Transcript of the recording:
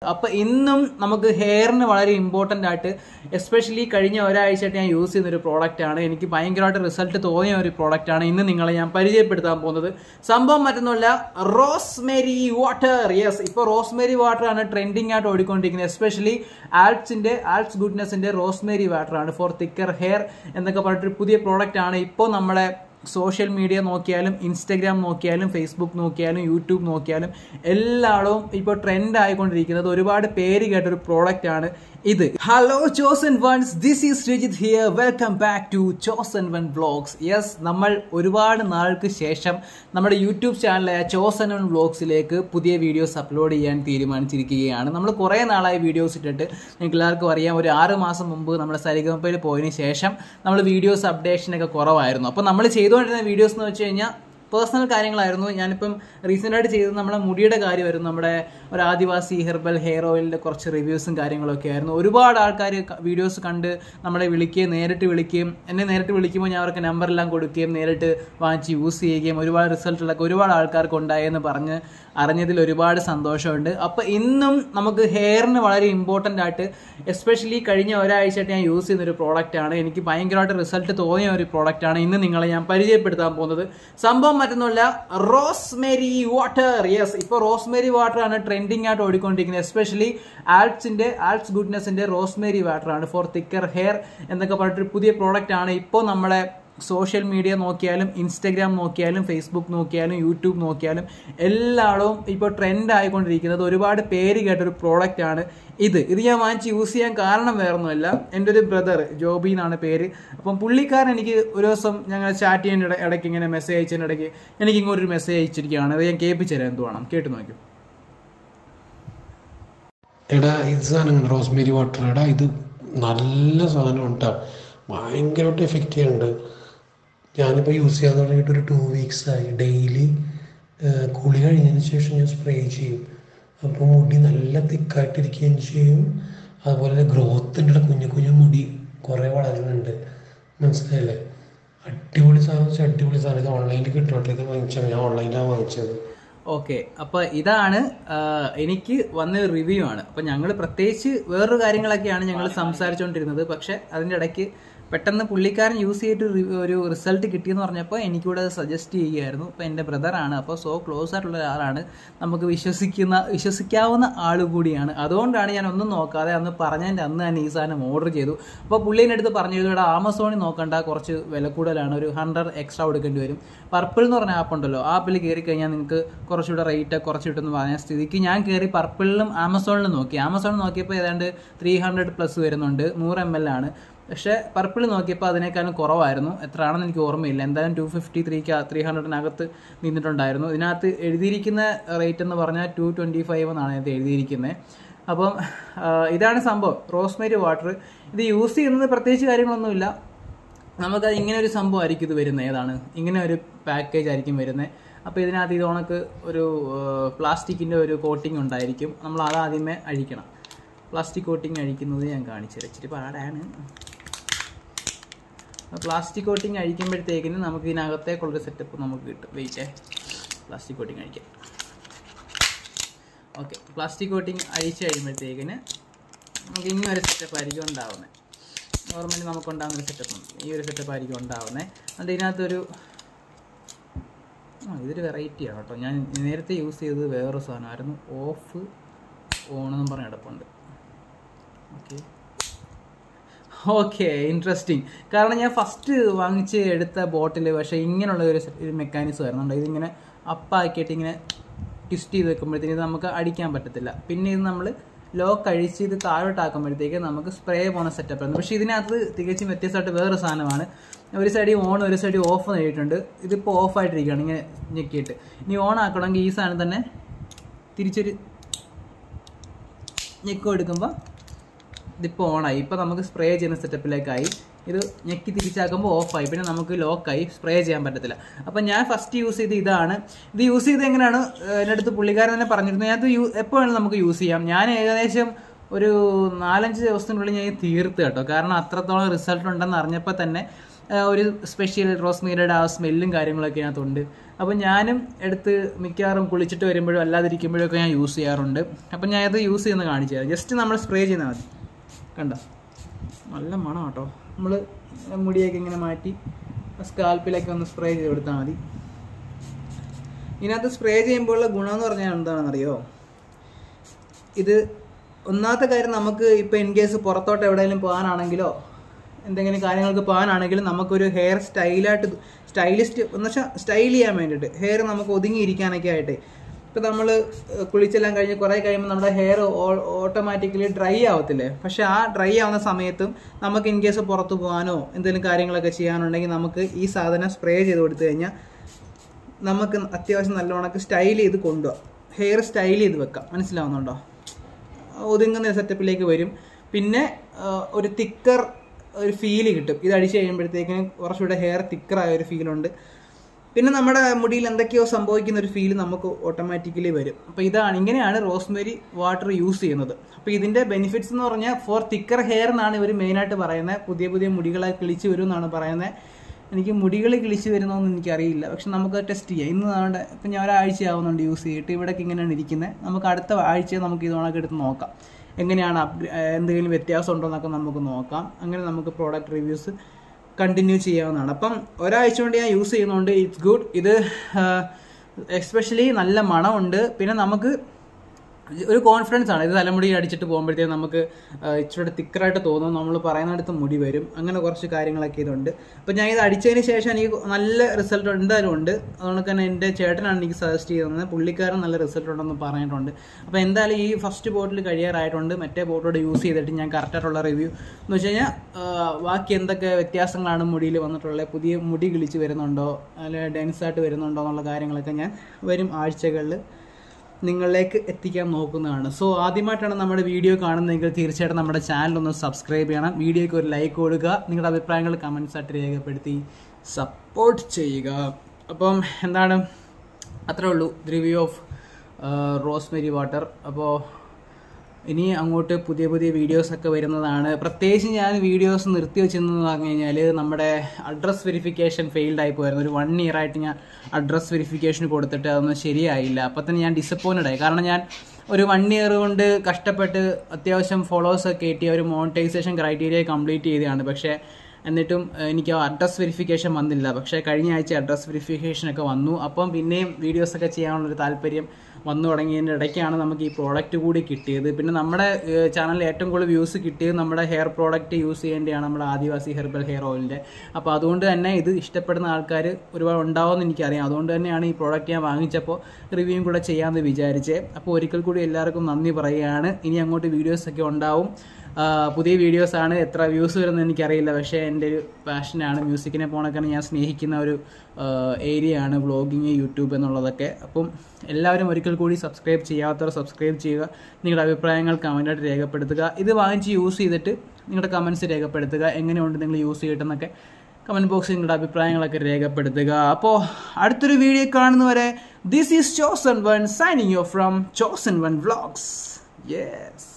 അപ്പോൾ ഇന്നും നമുക്ക് ഹെയറിന് വളരെ ഇമ്പോർട്ടൻ്റ് ആയിട്ട് എസ്പെഷ്യലി കഴിഞ്ഞ ഒരാഴ്ചയായിട്ട് ഞാൻ യൂസ് ചെയ്യുന്ന ഒരു പ്രോഡക്റ്റാണ്. എനിക്ക് ഭയങ്കരമായിട്ട് റിസൾട്ട് തോന്നിയ ഒരു പ്രോഡക്റ്റാണ് ഇന്ന് നിങ്ങളെ ഞാൻ പരിചയപ്പെടുത്താൻ പോകുന്നത്. സംഭവം മറ്റൊന്നുമല്ല, റോസ്മേരി വാട്ടർ. യെസ്, ഇപ്പോൾ റോസ്മേരി വാട്ടർ ആണ് ട്രെൻഡിങ് ആയിട്ട് ഓടിക്കൊണ്ടിരിക്കുന്നത്. എസ്പെഷ്യലി ആൽപ്സ് ഗുഡ്നെസിന്റെ റോസ്മേരി വാട്ടർ ആണ് ഫോർ തിക്കർ ഹെയർ എന്നൊക്കെ പറഞ്ഞിട്ടൊരു പുതിയ പ്രോഡക്റ്റ് ആണ്. ഇപ്പോൾ നമ്മുടെ സോഷ്യൽ മീഡിയ നോക്കിയാലും ഇൻസ്റ്റഗ്രാം നോക്കിയാലും ഫേസ്ബുക്ക് നോക്കിയാലും യൂട്യൂബ് നോക്കിയാലും എല്ലായിടവും ഇപ്പോൾ ട്രെൻഡ് ആയിക്കൊണ്ടിരിക്കുന്നത് ഒരുപാട് പേര് കേട്ടൊരു പ്രോഡക്റ്റ് ആണ് ഇത്. Hello chosen ones, this is Sreejith here. Welcome back to Chosen One Vlogs. Yes, നമ്മൾ ഒരുപാട് നാൾക്ക് ശേഷം നമ്മുടെ യൂട്യൂബ് ചാനലായ ചോസൻ വൺ വ്ലോഗ്സിലേക്ക് പുതിയ വീഡിയോസ് അപ്ലോഡ് ചെയ്യാൻ തീരുമാനിച്ചിരിക്കുകയാണ്. നമ്മൾ കുറേ നാളായി വീഡിയോസ് ഇട്ടിട്ട്, നിങ്ങൾക്ക് എല്ലാവർക്കും അറിയാം, ഒരു 6 മാസം മുമ്പ് നമ്മൾ സരിഗമപ്പയിൽ പോയതിന് ശേഷം നമ്മൾ വീഡിയോസ് അപ്ഡേഷനൊക്കെ കുറവായിരുന്നു. അപ്പോൾ നമ്മൾ ചെയ്തുകൊണ്ടിരുന്ന വീഡിയോസ് എന്ന് വെച്ച് കഴിഞ്ഞാൽ പേഴ്സണൽ കാര്യങ്ങളായിരുന്നു. ഞാനിപ്പം റീസെൻ്റായിട്ട് ചെയ്തത് നമ്മുടെ മുടിയുടെ കാര്യമായിരുന്നു. നമ്മുടെ ഒരു ആദിവാസി ഹെർബൽ ഹെയർ ഓയിലിൻ്റെ കുറച്ച് റിവ്യൂസും കാര്യങ്ങളൊക്കെ ആയിരുന്നു. ഒരുപാട് ആൾക്കാർ വീഡിയോസ് കണ്ട് നമ്മളെ വിളിക്കുകയും നേരിട്ട് വിളിക്കുകയും, എന്നെ നേരിട്ട് വിളിക്കുമ്പോൾ ഞാൻ അവർക്ക് നമ്പറെല്ലാം കൊടുക്കുകയും നേരിട്ട് വാങ്ങിച്ച് യൂസ് ചെയ്യുകയും ഒരുപാട് റിസൾട്ടുകളൊക്കെ ഒരുപാട് ആൾക്കാർക്ക് ഉണ്ടായെന്ന് പറഞ്ഞ് അറിഞ്ഞതിൽ ഒരുപാട് സന്തോഷമുണ്ട്. അപ്പോൾ ഇന്നും നമുക്ക് ഹെയറിന് വളരെ ഇമ്പോർട്ടൻ്റ് ആയിട്ട് എസ്പെഷ്യലി കഴിഞ്ഞ ഒരാഴ്ചയായിട്ട് ഞാൻ യൂസ് ചെയ്യുന്നൊരു പ്രോഡക്റ്റാണ്. എനിക്ക് ഭയങ്കരമായിട്ട് റിസൾട്ട് തോന്നിയ ഒരു പ്രോഡക്റ്റാണ് ഇന്ന് നിങ്ങളെ ഞാൻ പരിചയപ്പെടുത്താൻ പോകുന്നത്. സംഭവം മറ്റൊന്നുമല്ല, റോസ്മേരി വാട്ടർ. യെസ്, ഇപ്പോൾ റോസ്മേരി വാട്ടർ ആണ് ട്രെൻഡിങ് ആയിട്ട് ഓടിക്കൊണ്ടിരിക്കുന്നത്. എസ്പെഷ്യലി ആൽപ്സ് ഗുഡ്നെസിന്റെ റോസ്മേരി വാട്ടർ ആണ് ഫോർ തിക്കർ ഹെയർ എന്നൊക്കെ പറഞ്ഞിട്ടൊരു പുതിയ പ്രോഡക്റ്റ് ആണ്. ഇപ്പോൾ നമ്മുടെ സോഷ്യൽ മീഡിയ നോക്കിയാലും ഇൻസ്റ്റഗ്രാം നോക്കിയാലും ഫേസ്ബുക്ക് നോക്കിയാലും യൂട്യൂബ് നോക്കിയാലും എല്ലായിടവും ഇപ്പോൾ ട്രെൻഡ് ആയിക്കൊണ്ടിരിക്കുന്നത് ഒരുപാട് പേര് കേട്ടൊരു പ്രോഡക്റ്റ് ആണ് ഇത്. ഞാൻ വാങ്ങിച്ച് യൂസ് ചെയ്യാൻ കാരണം വേറൊന്നുമല്ല, എൻ്റെ ഒരു ബ്രദർ ജോബി എന്നാണ് പേര്. അപ്പം പുള്ളിക്കാരൻ എനിക്ക് ഒരു ദിവസം ഞങ്ങൾ ചാറ്റ് ചെയ്യുന്ന ഇടയ്ക്ക് ഇങ്ങനെ മെസ്സേജ് അയച്ചതിൻ്റെ ഇടയ്ക്ക് എനിക്ക് ഇങ്ങോട്ടൊരു മെസ്സേജ് അയച്ചിരിക്കുകയാണ്. അത് ഞാൻ കേൾപ്പിച്ചു തരാം, എന്ത് വേണം കേട്ട് നോക്കും. എടാ, ഇത് സാധനം റോസ്മേരി വാട്ടർ, എടാ ഇത് നല്ല സാധനം ഉണ്ടാ, ഭയങ്കരമായിട്ട് എഫക്റ്റ് ചെയ്യുന്നുണ്ട്. ഞാനിപ്പോൾ യൂസ് ചെയ്യാൻ തുടങ്ങിയിട്ട് ഒരു 2 വീക്സായി. ഡെയിലി കുളി കഴിഞ്ഞതിന് ശേഷം ഞാൻ സ്പ്രേ ചെയ്യും. അപ്പോൾ മുടി നല്ല തിക്കായിട്ടിരിക്കുകയും ചെയ്യും. അതുപോലെ തന്നെ ഗ്രോത്തിൻ്റെ കുഞ്ഞു കുഞ്ഞു മുടി കുറേ വളരുന്നുണ്ട്. മനസ്സിലായില്ലേ? അടിപൊളി സാധനം, അടിപൊളി സാധനം. ഇത് ഓൺലൈനിൽ കിട്ടോട്ടെ, ഇത് വാങ്ങിച്ചാൽ ഞാൻ ഓൺലൈനിലാണ് വാങ്ങിച്ചത്. ഓക്കെ, അപ്പോൾ ഇതാണ് എനിക്ക് വന്ന റിവ്യൂ ആണ്. അപ്പോൾ ഞങ്ങൾ പ്രത്യേകിച്ച് വേറൊരു കാര്യങ്ങളൊക്കെയാണ് ഞങ്ങൾ സംസാരിച്ചുകൊണ്ടിരുന്നത്. പക്ഷേ അതിൻ്റെ ഇടയ്ക്ക് പെട്ടെന്ന് പുള്ളിക്കാരൻ യൂസ് ചെയ്തിട്ട് ഒരു റിസൾട്ട് കിട്ടിയെന്ന് പറഞ്ഞപ്പോൾ എനിക്കൂടെ അത് സജസ്റ്റ് ചെയ്യുകയായിരുന്നു. അപ്പോൾ എൻ്റെ ബ്രദറാണ്, അപ്പോൾ സോ ക്ലോസ് ആയിട്ടുള്ള ഒരാളാണ്, നമുക്ക് വിശ്വസിക്കാവുന്ന ആൾ കൂടിയാണ്. അതുകൊണ്ടാണ് ഞാൻ ഒന്നും നോക്കാതെ അന്ന് പറഞ്ഞതിൻ്റെ അന്ന് തന്നെ ഈ സാധനം ഓർഡർ ചെയ്തു. അപ്പോൾ പുള്ളീൻ്റെ അടുത്ത് പറഞ്ഞു, ഇവിടെ ആമസോണിൽ നോക്കണ്ട, കുറച്ച് വില കൂടുതലാണ്, ഒരു 100 എക്സ്ട്രാ കൊടുക്കേണ്ടി വരും. പർപ്പിൾ എന്ന് പറഞ്ഞ ആപ്പ് ഉണ്ടല്ലോ, ആപ്പിൽ കയറി കഴിഞ്ഞാൽ നിങ്ങൾക്ക് കുറച്ചുകൂടെ റേറ്റ് കുറച്ച് കിട്ടുമെന്ന് പറഞ്ഞ സ്ഥിതിക്ക് ഞാൻ കയറി പർപ്പിളിലും ആമസോണിലും നോക്കി. ആമസോണിൽ നോക്കിയപ്പോൾ ഏതാണ്ട് 300+ വരുന്നുണ്ട്, 100 ml ആണ്. പക്ഷേ പർപ്പിൾ നോക്കിയപ്പോൾ അതിനേക്കാളും കുറവായിരുന്നു. എത്രയാണെന്ന് എനിക്ക് ഓർമ്മയില്ല, എന്തായാലും 253 300-നകത്ത് നിന്നിട്ടുണ്ടായിരുന്നു. ഇതിനകത്ത് എഴുതിയിരിക്കുന്ന റേറ്റ് എന്ന് പറഞ്ഞാൽ 225 എന്നാണ് ഇത് എഴുതിയിരിക്കുന്നത്. അപ്പം ഇതാണ് സംഭവം, റോസ്മേരി വാട്ടർ. ഇത് യൂസ് ചെയ്യുന്നത് പ്രത്യേകിച്ച് കാര്യങ്ങളൊന്നുമില്ല. നമുക്കത് ഇങ്ങനെ ഒരു സംഭവം ആയിരിക്കും ഇത് വരുന്നത്. ഏതാണ് ഇങ്ങനെ ഒരു പാക്കേജ് ആയിരിക്കും വരുന്നത്. അപ്പോൾ ഇതിനകത്ത് ഇത് ഉണക്ക് ഒരു പ്ലാസ്റ്റിക്കിൻ്റെ ഒരു കോട്ടിങ് ഉണ്ടായിരിക്കും. നമ്മൾ അതാദ്യമേ അഴിക്കണം. പ്ലാസ്റ്റിക് കോട്ടിങ് അഴിക്കുന്നത് ഞാൻ കാണിച്ചു തരാം, ഇച്ചിരി പാടാണ്. പ്ലാസ്റ്റിക് കോട്ടിങ് അഴിക്കുമ്പോഴത്തേക്കിന് നമുക്ക് ഇതിനകത്തേക്കുള്ളൊരു സെറ്റപ്പ് നമുക്ക് കിട്ടും. വെയിറ്റ്, പ്ലാസ്റ്റിക് കോട്ടിങ് അഴിക്കാം. ഓക്കെ, പ്ലാസ്റ്റിക് കോട്ടിങ് അഴിച്ച് കഴിയുമ്പോഴത്തേക്കിന് നമുക്ക് ഇങ്ങനൊരു സെറ്റപ്പ് ആയിരിക്കും ഉണ്ടാവുന്നത്. നോർമലി നമുക്കുണ്ടാകുന്നൊരു സെറ്റപ്പ് ഈ ഒരു സെറ്റപ്പ് ആയിരിക്കും ഉണ്ടാവുന്നത്. അതുകൊണ്ട് ഇതിനകത്തൊരു ഇതൊരു വെറൈറ്റിയാണ് കേട്ടോ. ഞാൻ നേരത്തെ യൂസ് ചെയ്തത് വേറൊരു സാധനമായിരുന്നു, ഓഫ് ഓണെന്നും പറഞ്ഞ് കിടപ്പുണ്ട്. Okay, interesting. കാരണം ഞാൻ ഫസ്റ്റ് വാങ്ങിച്ച് എടുത്ത ബോട്ടിൽ പക്ഷേ ഇങ്ങനെയുള്ള ഒരു മെക്കാനിസം ആയിരുന്നു. ഇതിങ്ങനെ അപ്പാക്കിയിട്ട് ഇങ്ങനെ ട്വിസ്റ്റ് ചെയ്ത് വെക്കുമ്പോഴത്തേക്ക് ഇത് നമുക്ക് അടിക്കാൻ പറ്റത്തില്ല. പിന്നെ ഇത് നമ്മൾ ലോക്ക് അഴിച്ച് ഇത് താഴോട്ടാക്കുമ്പോഴത്തേക്ക് നമുക്ക് സ്പ്രേ പോകുന്ന സെറ്റപ്പ് ആയിരുന്നു. പക്ഷേ ഇതിനകത്ത് തികച്ചും വ്യത്യസ്തമായിട്ട് വേറൊരു സാധനമാണ്. ഒരു സൈഡിൽ ഓൺ ഒരു സൈഡിൽ ഓഫ് നേടിയിട്ടുണ്ട്. ഇതിപ്പോൾ ഓഫായിട്ടിരിക്കുകയാണ് ഇങ്ങനെ ഞെക്കിയിട്ട്. ഇനി ഓൺ ആക്കണമെങ്കിൽ ഈ സാധനം തന്നെ തിരിച്ചൊരു ഞെക്കം എടുക്കുമ്പോൾ ഇതിപ്പോൾ ഓണായി. ഇപ്പോൾ നമുക്ക് സ്പ്രേ ചെയ്യുന്ന സെറ്റപ്പിലേക്കായി. ഇത് ഞെക്കി തിരിച്ചാക്കുമ്പോൾ ഓഫായി, പിന്നെ നമുക്ക് ലോക്കായി സ്പ്രേ ചെയ്യാൻ പറ്റത്തില്ല. അപ്പം ഞാൻ ഫസ്റ്റ് യൂസ് ചെയ്ത് ഇതാണ്. ഇത് യൂസ് ചെയ്ത് എങ്ങനെയാണ് എൻ്റെ അടുത്ത് പുള്ളിക്കാരൻ തന്നെ പറഞ്ഞിരുന്നു, ഞാനത് എപ്പോൾ വേണമെങ്കിലും നമുക്ക് യൂസ് ചെയ്യാം. ഞാൻ ഏകദേശം ഒരു 4-5 ദിവസത്തിനുള്ളിൽ ഞാൻ തീർത്ത് കേട്ടോ. കാരണം അത്രത്തോളം റിസൾട്ട് ഉണ്ടെന്ന് അറിഞ്ഞപ്പോൾ തന്നെ ഒരു സ്പെഷ്യൽ റോസ്മേരിയുടെ ആ സ്മെല്ലും കാര്യങ്ങളൊക്കെ അതിനകത്തുണ്ട്. അപ്പോൾ ഞാനും എടുത്ത് മിക്കവാറും കുളിച്ചിട്ട് വരുമ്പോഴും അല്ലാതിരിക്കുമ്പോഴൊക്കെ ഞാൻ യൂസ് ചെയ്യാറുണ്ട്. അപ്പം ഞാൻ അത് യൂസ് ചെയ്യുന്ന കാണിച്ചു തരാം. ജസ്റ്റ് നമ്മൾ സ്പ്രേ ചെയ്താൽ മതി. കണ്ട നല്ല മണം കേട്ടോ. നമ്മൾ മുടിയൊക്കെ ഇങ്ങനെ മാറ്റി സ്കാൽപ്പിലൊക്കെ ഒന്ന് സ്പ്രേ ചെയ്ത് കൊടുത്താൽ മതി. ഇതിനകത്ത് സ്പ്രേ ചെയ്യുമ്പോഴുള്ള ഗുണമെന്ന് പറഞ്ഞാൽ എന്താണെന്നറിയോ? ഇത് ഒന്നാമത്തെ കാര്യം, നമുക്ക് ഇപ്പോൾ ഇൻ കേസ് പുറത്തോട്ട് എവിടെയെങ്കിലും പോകാനാണെങ്കിലോ എന്തെങ്കിലും കാര്യങ്ങൾക്ക് പോകാനാണെങ്കിലും നമുക്കൊരു ഹെയർ സ്റ്റൈലിസ്റ്റ് എന്ന് വെച്ചാൽ സ്റ്റൈൽ ചെയ്യാൻ വേണ്ടിയിട്ട് ഹെയർ നമുക്ക് ഒതുങ്ങിയിരിക്കാനൊക്കെ ആയിട്ട്. ഇപ്പോൾ നമ്മൾ കുളിച്ചെല്ലാം കഴിഞ്ഞ് കുറേ കഴിയുമ്പോൾ നമ്മുടെ ഹെയർ ഓട്ടോമാറ്റിക്കലി ഡ്രൈ ആവത്തില്ലേ? പക്ഷെ ആ ഡ്രൈ ആവുന്ന സമയത്തും നമുക്ക് ഇൻ കേസ് പുറത്ത് പോകാനോ എന്തെങ്കിലും കാര്യങ്ങളൊക്കെ ചെയ്യാനുണ്ടെങ്കിൽ നമുക്ക് ഈ സാധനം സ്പ്രേ ചെയ്ത് കൊടുത്തു കഴിഞ്ഞാൽ നമുക്ക് അത്യാവശ്യം നല്ലോണക്ക് സ്റ്റൈൽ ചെയ്ത് കൊണ്ടുപോകാം. ഹെയർ സ്റ്റൈൽ ചെയ്ത് വെക്കാം. മനസ്സിലാവുന്നുണ്ടോ? ഒതുങ്ങുന്ന സെറ്റപ്പിലേക്ക് വരും. പിന്നെ ഒരു തിക്കർ ഒരു ഫീല് കിട്ടും. ഇത് അടിച്ച് കഴിയുമ്പോഴത്തേക്കിന് കുറച്ചുകൂടെ ഹെയർ തിക്കറായ ഒരു ഫീലുണ്ട്. പിന്നെ നമ്മുടെ മുടിയിൽ എന്തൊക്കെയോ സംഭവിക്കുന്ന ഒരു ഫീൽ നമുക്ക് ഓട്ടോമാറ്റിക്കലി വരും. അപ്പോൾ ഇങ്ങനെയാണ് റോസ്മേരി വാട്ടർ യൂസ് ചെയ്യുന്നത്. അപ്പോൾ ഇതിൻ്റെ ബെനിഫിറ്റ്സ് എന്ന് പറഞ്ഞാൽ ഫോർ തിക്കർ ഹെയർ എന്നാണ് ഇവർ മെയിനായിട്ട് പറയുന്നത്. പുതിയ മുടികളെ കിളിച്ച് വരും എന്നാണ് പറയുന്നത്. എനിക്ക് മുടികൾ കിളിച്ച് വരുന്നതെന്ന് എനിക്കറിയില്ല, പക്ഷെ നമുക്ക് ടെസ്റ്റ് ചെയ്യാം. ഇന്ന് നമ്മുടെ ഇപ്പം ഞാൻ ഒരാഴ്ച ആവുന്നുണ്ട് യൂസ് ചെയ്തിട്ട്. ഇവിടേക്ക് ഇങ്ങനെയാണ് ഇരിക്കുന്നത്. നമുക്ക് അടുത്ത ആഴ്ച നമുക്ക് ഇതോണൊക്കെ എടുത്ത് നോക്കാം എങ്ങനെയാണ് എന്തെങ്കിലും വ്യത്യാസം ഉണ്ടോ എന്നൊക്കെ നമുക്ക് നോക്കാം. അങ്ങനെ നമുക്ക് പ്രോഡക്റ്റ് റിവ്യൂസ് കണ്ടിന്യൂ ചെയ്യാവുന്നതാണ്. അപ്പം ഒരാഴ്ച കൊണ്ട് ഞാൻ യൂസ് ചെയ്യുന്നതുകൊണ്ട് ഇറ്റ്സ് ഗുഡ്. ഇത് എസ്പെഷ്യലി നല്ല മണമുണ്ട്. പിന്നെ നമുക്ക് ഒരു കോൺഫിഡൻസ് ആണ്. ഇത് തലമുടി അടിച്ചിട്ട് പോകുമ്പോഴത്തേക്കും നമുക്ക് ഇച്ചിരി തിക്കറായിട്ട് തോന്നും. നമ്മൾ പറയുന്നിടത്ത് മുടി വരും. അങ്ങനെ കുറച്ച് കാര്യങ്ങളൊക്കെ ഇതുണ്ട്. അപ്പോൾ ഞാൻ ഇത് അടിച്ചതിന് ശേഷം എനിക്ക് നല്ല റിസൾട്ട് എന്തായാലും ഉണ്ട്. അതുകൊണ്ട് തന്നെ എൻ്റെ ചേട്ടനാണ് എനിക്ക് സജസ്റ്റ് ചെയ്തത്. പുള്ളിക്കാരൻ നല്ല റിസൾട്ട് ഉണ്ടെന്ന് പറഞ്ഞിട്ടുണ്ട്. അപ്പോൾ എന്തായാലും ഈ ഫസ്റ്റ് ബോട്ടിൽ കഴിയാറായിട്ടുണ്ട്. മറ്റേ ബോട്ടിലൂടെ യൂസ് ചെയ്തിട്ട് ഞാൻ കറക്റ്റായിട്ടുള്ള റിവ്യൂ എന്ന് വെച്ച് കഴിഞ്ഞാൽ ബാക്കി എന്തൊക്കെ വ്യത്യാസങ്ങളാണ് മുടിയിൽ വന്നിട്ടുള്ളത്, പുതിയ മുടി കിളിച്ച് വരുന്നുണ്ടോ അല്ലെങ്കിൽ ഡെൻസായിട്ട് വരുന്നുണ്ടോ എന്നുള്ള കാര്യങ്ങളൊക്കെ ഞാൻ വരും ആഴ്ചകളിൽ നിങ്ങളിലേക്ക് എത്തിക്കാൻ നോക്കുന്നതാണ്. സോ ആദ്യമായിട്ടാണ് നമ്മുടെ വീഡിയോ കാണുന്നതെങ്കിൽ തീർച്ചയായിട്ടും നമ്മുടെ ചാനലൊന്ന് സബ്സ്ക്രൈബ് ചെയ്യണം. വീഡിയോയ്ക്ക് ഒരു ലൈക്ക് കൊടുക്കുക. നിങ്ങളുടെ അഭിപ്രായങ്ങൾ കമൻസ് ആയിട്ട് രേഖപ്പെടുത്തി സപ്പോർട്ട് ചെയ്യുക. അപ്പം എന്താണ്, അത്രേ ഉള്ളൂ റിവ്യൂ ഓഫ് റോസ്മേരി വാട്ടർ. അപ്പോൾ ഇനി അങ്ങോട്ട് പുതിയ വീഡിയോസൊക്കെ വരുന്നതാണ്. പ്രത്യേകിച്ച് ഞാൻ വീഡിയോസ് നിർത്തി വെച്ചെന്ന് പറഞ്ഞു കഴിഞ്ഞാൽ നമ്മുടെ അഡ്രസ് വെരിഫിക്കേഷൻ ഫെയിൽഡ് ആയി പോയിരുന്നു. ഒരു 1 year ആയിട്ട് ഞാൻ അഡ്രസ് വെരിഫിക്കേഷൻ കൊടുത്തിട്ട് അതൊന്നും ശരിയായില്ല. അപ്പോൾ തന്നെ ഞാൻ ഡിസപ്പോയിൻറ്റഡ് ആയി. കാരണം ഞാൻ ഒരു 1 year കൊണ്ട് കഷ്ടപ്പെട്ട് അത്യാവശ്യം ഫോളോവേഴ്സൊക്കെ കയറ്റി ഒരു മോണിറ്റൈസേഷൻ ക്രൈറ്റീരിയ കംപ്ലീറ്റ് ചെയ്തതാണ്. പക്ഷേ എന്നിട്ടും എനിക്ക് അഡ്രസ് വെരിഫിക്കേഷൻ വന്നില്ല. പക്ഷേ കഴിഞ്ഞ ആഴ്ച അഡ്രസ് വെരിഫിക്കേഷനൊക്കെ വന്നു. അപ്പം പിന്നെയും വീഡിയോസൊക്കെ ചെയ്യാനുള്ളൊരു താല്പര്യം വന്നു തുടങ്ങിയതിൻ്റെ ഇടയ്ക്കാണ് നമുക്ക് ഈ പ്രോഡക്റ്റ് കൂടി കിട്ടിയത്. പിന്നെ നമ്മുടെ ചാനലിൽ ഏറ്റവും കൂടുതൽ വ്യൂസ് കിട്ടിയത് നമ്മുടെ ഹെയർ പ്രോഡക്റ്റ് യൂസ് ചെയ്യേണ്ടതാണ്, നമ്മുടെ ആദിവാസി ഹെർബൽ ഹെയർ ഓയിലിൻ്റെ. അപ്പോൾ അതുകൊണ്ട് തന്നെ ഇത് ഇഷ്ടപ്പെടുന്ന ആൾക്കാർ ഒരുപാട് ഉണ്ടാവുമെന്ന് എനിക്കറിയാം. അതുകൊണ്ട് തന്നെയാണ് ഈ പ്രോഡക്റ്റ് ഞാൻ വാങ്ങിച്ചപ്പോൾ റിവ്യൂയും കൂടെ ചെയ്യാമെന്ന് വിചാരിച്ചത്. അപ്പോൾ ഒരിക്കൽ കൂടി എല്ലാവർക്കും നന്ദി പറയുകയാണ്. ഇനി അങ്ങോട്ട് വീഡിയോസൊക്കെ ഉണ്ടാവും. പുതിയ വീഡിയോസാണ്. എത്ര വ്യൂസ് വരുന്നത് എനിക്കറിയില്ല. പക്ഷേ എൻ്റെ ഒരു പാഷനാണ്. മ്യൂസിക്കിനെ പോണൊക്കെ ഞാൻ സ്നേഹിക്കുന്ന ഒരു ഏരിയയാണ് വ്ളോഗിങ്, യൂട്യൂബ് എന്നുള്ളതൊക്കെ. അപ്പം എല്ലാവരും ഒരിക്കൽ കൂടി സബ്സ്ക്രൈബ് ചെയ്യാത്തവർ സബ്സ്ക്രൈബ് ചെയ്യുക. നിങ്ങളുടെ അഭിപ്രായങ്ങൾ കമൻറ്റായിട്ട് രേഖപ്പെടുത്തുക. ഇത് വാങ്ങിച്ച് യൂസ് ചെയ്തിട്ട് നിങ്ങളുടെ കമൻറ്റ്സ് രേഖപ്പെടുത്തുക. എങ്ങനെയുണ്ട് നിങ്ങൾ യൂസ് ചെയ്തിട്ടെന്നൊക്കെ കമൻറ്റ് ബോക്സിൽ നിങ്ങളുടെ അഭിപ്രായങ്ങളൊക്കെ രേഖപ്പെടുത്തുക. അപ്പോൾ അടുത്തൊരു വീഡിയോ കാണുന്നവരെ this is Chosen One signing you from Chosen One Vlogs. Yes.